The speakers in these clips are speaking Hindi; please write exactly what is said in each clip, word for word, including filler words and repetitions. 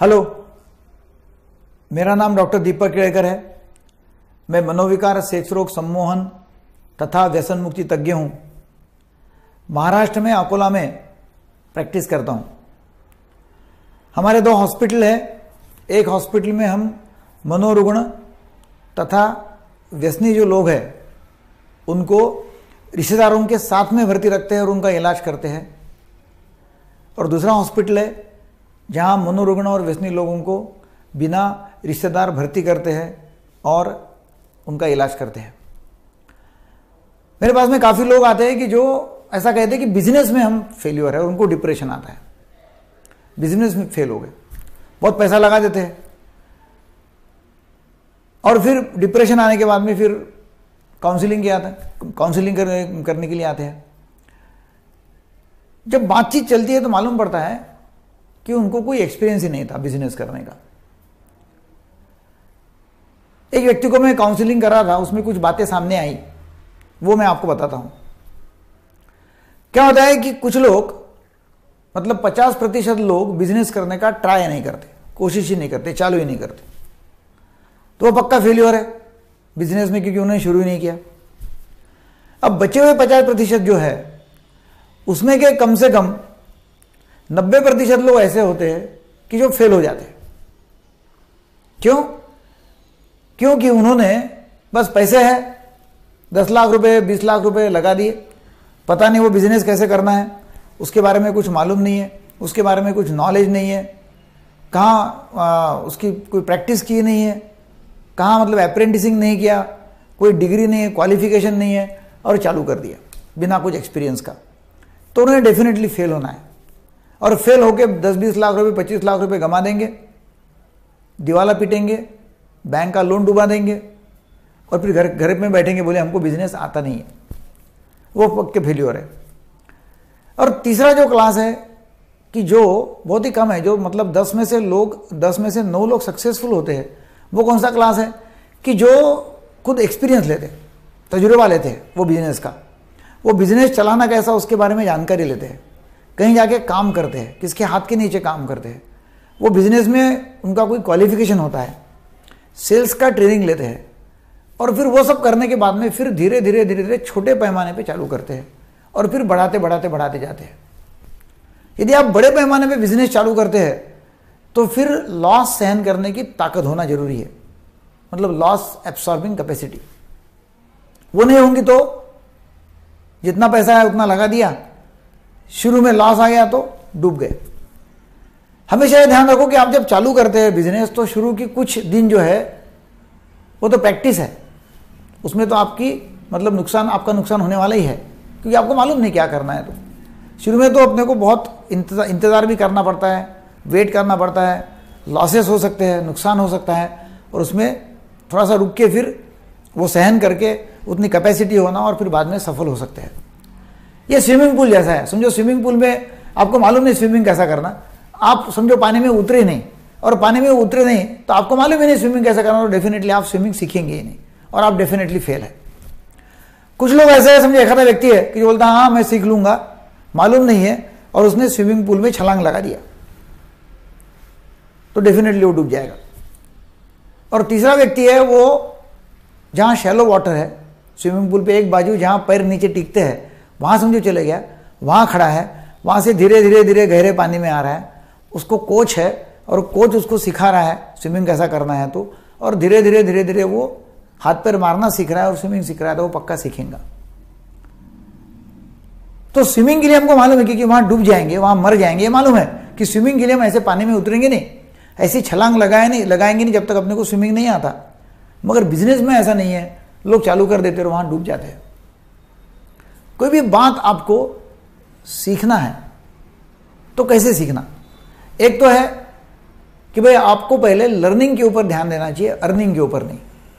हेलो, मेरा नाम डॉक्टर दीपक केड़कर है। मैं मनोविकार, सेक्स रोग, सम्मोहन तथा व्यसन मुक्ति तज्ञ हूँ। महाराष्ट्र में अकोला में प्रैक्टिस करता हूँ। हमारे दो हॉस्पिटल है। एक हॉस्पिटल में हम मनोरुग्ण तथा व्यसनी जो लोग हैं उनको रिश्तेदारों के साथ में भर्ती रखते हैं और उनका इलाज करते हैं। और दूसरा हॉस्पिटल है जहाँ मनोरुग्ण और व्यसनी लोगों को बिना रिश्तेदार भर्ती करते हैं और उनका इलाज करते हैं। मेरे पास में काफ़ी लोग आते हैं कि जो ऐसा कहते हैं कि बिजनेस में हम फेल्योर है और उनको डिप्रेशन आता है, बिजनेस में फेल हो गए, बहुत पैसा लगा देते हैं और फिर डिप्रेशन आने के बाद में फिर काउंसलिंग के आता है काउंसलिंग करने करने के लिए आते हैं। जब बातचीत चलती है तो मालूम पड़ता है कि उनको कोई एक्सपीरियंस ही नहीं था बिजनेस करने का। एक व्यक्ति को मैं काउंसलिंग कर रहा था, उसमें कुछ बातें सामने आई, वो मैं आपको बताता हूं। क्या होता है कि कुछ लोग मतलब पचास प्रतिशत लोग बिजनेस करने का ट्राई नहीं करते, कोशिश ही नहीं करते, चालू ही नहीं करते, तो वो पक्का फेल्योर है बिजनेस में, क्योंकि उन्होंने शुरू ही नहीं किया। अब बचे हुए पचास प्रतिशत जो है उसमें के कम से कम नब्बे प्रतिशत लोग ऐसे होते हैं कि जो फेल हो जाते हैं। क्यों? क्योंकि उन्होंने बस पैसे है, दस लाख रुपए बीस लाख रुपए लगा दिए, पता नहीं वो बिजनेस कैसे करना है, उसके बारे में कुछ मालूम नहीं है, उसके बारे में कुछ नॉलेज नहीं है, कहाँ उसकी कोई प्रैक्टिस की नहीं है, कहाँ मतलब अप्रेंटिसिंग नहीं किया, कोई डिग्री नहीं है, क्वालिफिकेशन नहीं है और चालू कर दिया बिना कुछ एक्सपीरियंस का। तो उन्हें डेफिनेटली फेल होना है और फेल होके दस बीस लाख रुपए पच्चीस लाख रुपए गंवा देंगे, दिवाला पीटेंगे, बैंक का लोन डुबा देंगे और फिर घर घर में बैठेंगे, बोले हमको बिजनेस आता नहीं है, वो पक्के फेल्योर है। और तीसरा जो क्लास है कि जो बहुत ही कम है, जो मतलब दस में से लोग दस में से नौ लोग सक्सेसफुल होते हैं, वो कौन सा क्लास है कि जो खुद एक्सपीरियंस लेते, तजुर्बा लेते हैं वो बिजनेस का, वो बिजनेस चलाना कैसा उसके बारे में जानकारी लेते हैं, कहीं जाके काम करते हैं, किसके हाथ के नीचे काम करते हैं, वो बिजनेस में उनका कोई क्वालिफिकेशन होता है, सेल्स का ट्रेनिंग लेते हैं और फिर वो सब करने के बाद में फिर धीरे धीरे धीरे धीरे छोटे पैमाने पे चालू करते हैं और फिर बढ़ाते बढ़ाते बढ़ाते जाते हैं। यदि आप बड़े पैमाने पे बिजनेस चालू करते हैं तो फिर लॉस सहन करने की ताकत होना जरूरी है, मतलब लॉस एब्सॉर्बिंग कैपेसिटी। वो नहीं होंगी तो जितना पैसा है उतना लगा दिया, शुरू में लॉस आ गया तो डूब गए। हमेशा ये ध्यान रखो कि आप जब चालू करते हैं बिजनेस तो शुरू की कुछ दिन जो है वो तो प्रैक्टिस है, उसमें तो आपकी मतलब नुकसान आपका नुकसान होने वाला ही है, क्योंकि आपको मालूम नहीं क्या करना है। तो शुरू में तो अपने को बहुत इंतजार इंतज़ार भी करना पड़ता है, वेट करना पड़ता है, लॉसेस हो सकते हैं, नुकसान हो सकता है और उसमें थोड़ा सा रुक के फिर वो सहन करके उतनी कैपेसिटी होना और फिर बाद में सफल हो सकते हैं। ये स्विमिंग पूल जैसा है, समझो स्विमिंग पूल में आपको मालूम नहीं स्विमिंग कैसा करना, आप समझो पानी में उतरे नहीं और पानी में उतरे नहीं तो आपको मालूम ही नहीं स्विमिंग कैसे करना, तो डेफिनेटली आप स्विमिंग सीखेंगे ही नहीं और आप डेफिनेटली फेल है। कुछ लोग ऐसे है, समझो एक आधा व्यक्ति है कि जो बोलता है हाँ मैं सीख लूंगा, मालूम नहीं है और उसने स्विमिंग पूल में छलांग लगा दिया तो डेफिनेटली वो डूब जाएगा। और तीसरा व्यक्ति है वो जहाँ शैलो वाटर है, स्विमिंग पूल पे एक बाजू जहाँ पैर नीचे टिकते हैं वहाँ समझो चले गया, वहाँ खड़ा है, वहाँ से धीरे धीरे धीरे गहरे पानी में आ रहा है, उसको कोच है और कोच उसको सिखा रहा है स्विमिंग कैसा करना है, तो और धीरे धीरे धीरे धीरे वो हाथ पैर मारना सीख रहा है और स्विमिंग सीख रहा है, तो वो पक्का सीखेगा। तो स्विमिंग के लिए हमको मालूम है क्योंकि वहाँ डूब जाएंगे, वहाँ मर जाएंगे, ये मालूम है कि स्विमिंग के लिए हम ऐसे पानी में उतरेंगे नहीं, ऐसी छलांग लगाए नहीं लगाएंगे नहीं जब तक अपने को स्विमिंग नहीं आता। मगर बिजनेस में ऐसा नहीं है, लोग चालू कर देते और वहाँ डूब जाते हैं। कोई भी बात आपको सीखना है तो कैसे सीखना? एक तो है कि भाई आपको पहले लर्निंग के ऊपर ध्यान देना चाहिए, अर्निंग के ऊपर नहीं।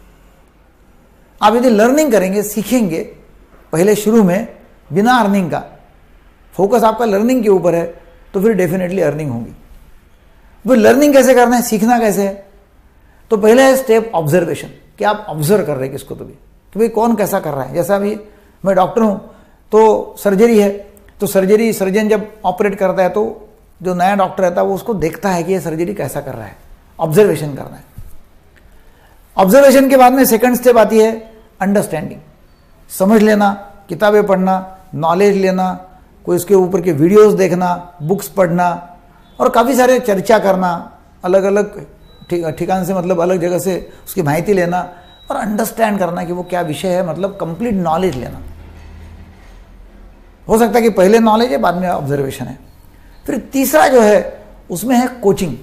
आप यदि लर्निंग करेंगे, सीखेंगे पहले शुरू में बिना अर्निंग का, फोकस आपका लर्निंग के ऊपर है तो फिर डेफिनेटली अर्निंग होगी। वो लर्निंग कैसे करना है, सीखना कैसे है? तो पहले है स्टेप ऑब्जर्वेशन, कि आप ऑब्जर्व कर रहे हैं किसको तो भी, कि भाई कौन कैसा कर रहा है। जैसा अभी मैं डॉक्टर हूं तो सर्जरी है, तो सर्जरी सर्जन जब ऑपरेट करता है तो जो नया डॉक्टर रहता है वो उसको देखता है कि ये सर्जरी कैसा कर रहा है, ऑब्जर्वेशन करना है। ऑब्जर्वेशन के बाद में सेकंड स्टेप आती है अंडरस्टैंडिंग, समझ लेना, किताबें पढ़ना, नॉलेज लेना, कोई उसके ऊपर के वीडियोस देखना, बुक्स पढ़ना और काफ़ी सारे चर्चा करना, अलग अलग ठिकान से मतलब अलग जगह से उसकी माहिती लेना और अंडरस्टैंड करना कि वो क्या विषय है, मतलब कंप्लीट नॉलेज लेना। हो सकता है कि पहले नॉलेज है, बाद में ऑब्जर्वेशन है। फिर तीसरा जो है उसमें है कोचिंग,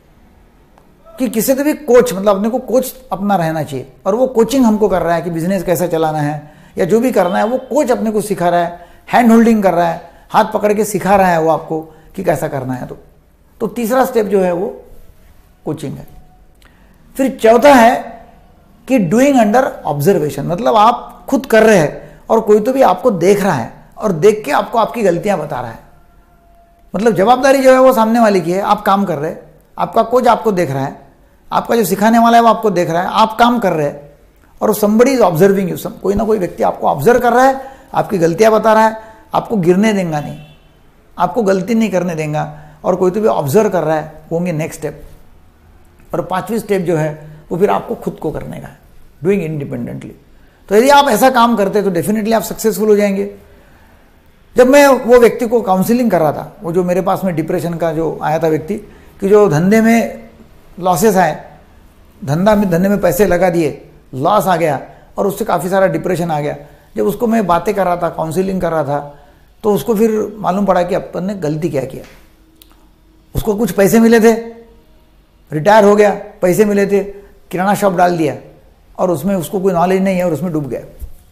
कि किसी से भी कोच, मतलब अपने को कोच अपना रहना चाहिए और वो कोचिंग हमको कर रहा है कि बिजनेस कैसा चलाना है या जो भी करना है वो कोच अपने को सिखा रहा है, हैंड होल्डिंग कर रहा है, हाथ पकड़ के सिखा रहा है वो आपको कि कैसा करना है। तो तो तीसरा स्टेप जो है वो कोचिंग है। फिर चौथा है कि डूइंग अंडर ऑब्जर्वेशन, मतलब आप खुद कर रहे हैं और कोई तो भी आपको देख रहा है और देख के आपको आपकी गलतियां बता रहा है। मतलब जवाबदारी जो है वो सामने वाले की है, आप काम कर रहे हैं, आपका कोच आपको देख रहा है, आपका जो सिखाने वाला है वो आपको देख रहा है, आप काम कर रहे हैं और समबडी इज ऑब्जर्विंग यू, कोई ना कोई व्यक्ति आपको ऑब्जर्व कर रहा है, आपकी गलतियां बता रहा है, आपको गिरने देगा नहीं, आपको गलती नहीं करने देगा और कोई तो भी ऑब्जर्व कर रहा है, वो होंगे नेक्स्ट स्टेप। और पांचवी स्टेप जो है वो फिर आपको खुद को करने का है, डूइंग इंडिपेंडेंटली। तो यदि आप ऐसा काम करते हैं तो डेफिनेटली आप सक्सेसफुल हो जाएंगे। जब मैं वो व्यक्ति को काउंसलिंग कर रहा था, वो जो मेरे पास में डिप्रेशन का जो आया था व्यक्ति, कि जो धंधे में लॉसेस आए, धंधा में धंधे में पैसे लगा दिए, लॉस आ गया और उससे काफ़ी सारा डिप्रेशन आ गया। जब उसको मैं बातें कर रहा था, काउंसलिंग कर रहा था, तो उसको फिर मालूम पड़ा कि अपन ने गलती क्या किया। उसको कुछ पैसे मिले थे, रिटायर हो गया, पैसे मिले थे, किराना शॉप डाल दिया और उसमें उसको कोई नॉलेज नहीं है और उसमें डूब गया।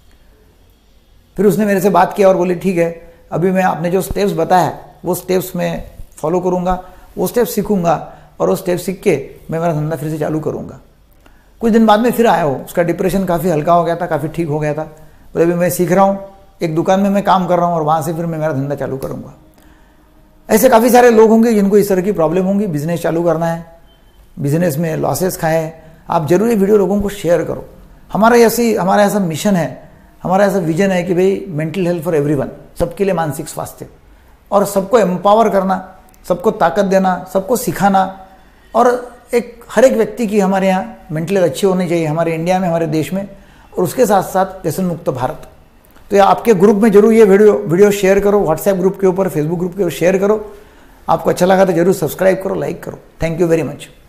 फिर उसने मेरे से बात किया और बोले ठीक है, अभी मैं आपने जो स्टेप्स बताया वो स्टेप्स मैं फॉलो करूँगा, वो स्टेप्स सीखूंगा और वो स्टेप्स सीख के मैं मेरा धंधा फिर से चालू करूँगा। कुछ दिन बाद में फिर आया हो, उसका डिप्रेशन काफ़ी हल्का हो गया था, काफ़ी ठीक हो गया था। बोले अभी मैं सीख रहा हूँ, एक दुकान में मैं काम कर रहा हूँ और वहाँ से फिर मैं मेरा धंधा चालू करूँगा। ऐसे काफ़ी सारे लोग होंगे जिनको इस तरह की प्रॉब्लम होंगी, बिजनेस चालू करना है, बिजनेस में लॉसेस खाए। आप जरूर ये वीडियो लोगों को शेयर करो। हमारा ऐसी हमारा ऐसा मिशन है, हमारा ऐसा विजन है कि भाई मेंटल हेल्थ फॉर एवरीवन, सबके लिए मानसिक स्वास्थ्य, और सबको एम्पावर करना, सबको ताकत देना, सबको सिखाना, और एक हर एक व्यक्ति की हमारे यहाँ मेंटल हेल्थ अच्छी होनी चाहिए, हमारे इंडिया में, हमारे देश में, और उसके साथ साथ व्यसन मुक्त भारत। तो ये आपके ग्रुप में जरूर ये वीडियो वीडियो शेयर करो, व्हाट्सएप ग्रुप के ऊपर, फेसबुक ग्रुप के ऊपर शेयर करो। आपको अच्छा लगा तो जरूर सब्सक्राइब करो, लाइक करो। Thank you very much.